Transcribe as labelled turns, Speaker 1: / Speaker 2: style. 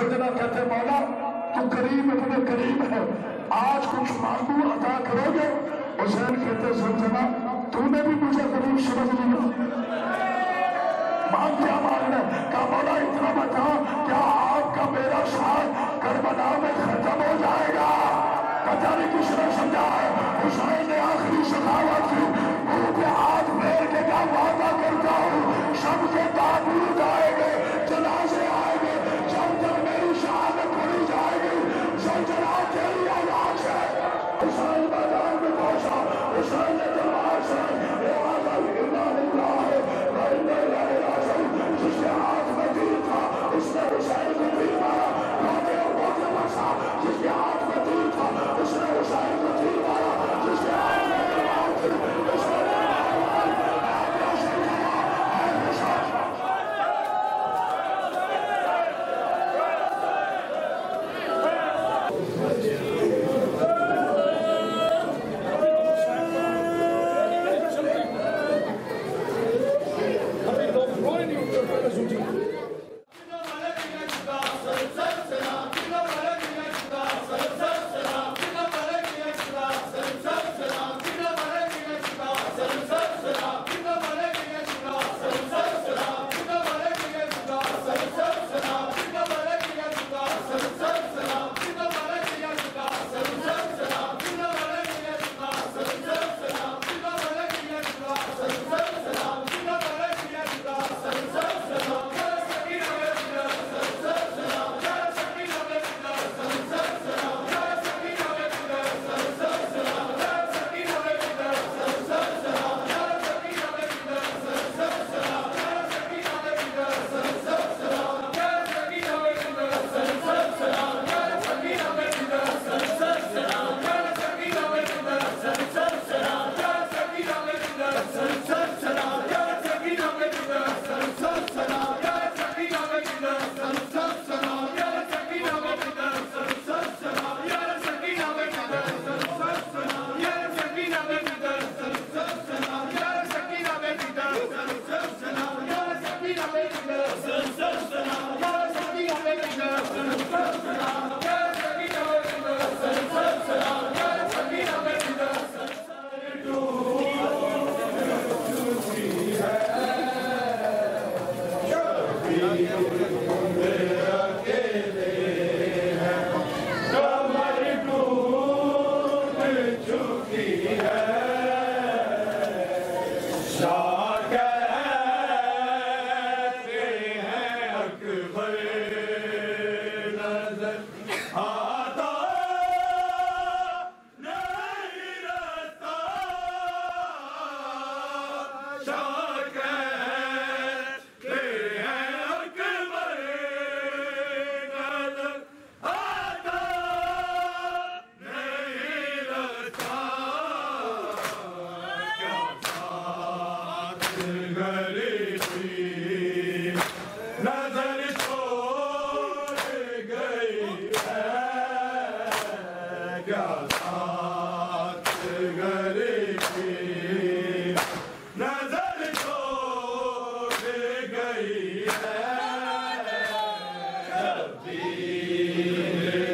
Speaker 1: सजना कहते मौला तू करीब अपने करीब है, आज कुछ मांगू अदा करोगे। हुसैन कहते सजना तूने भी मुझे करीब समझ लिया, मांग क्या मांगना। क्या मौला इतना बता क्या आपका मेरा साथ करबला में खत्म हो जाएगा। पता नहीं किसने समझा है। हुसैन ने आखिरी सखावत की, मुंह पे हाथ फेर के क्या वादा करता हूँ, सबके ताबूत आएंगे, जनाजे आएंगे, जब तक मेरी शहादत पूरी जाएगी सजना तेरी आवाज है। हुसैन मैदान में पहुंचा, हुसैन ने तलवार से जिसके हाथ में तीर था उसने हुसैन को तीर मारा, लौटे और बहुत बसा। जिसके हाथ में तीर था उसने हुसैन को तीर मारा, जिसके हाथ में तलवार थी उसने
Speaker 2: गई है।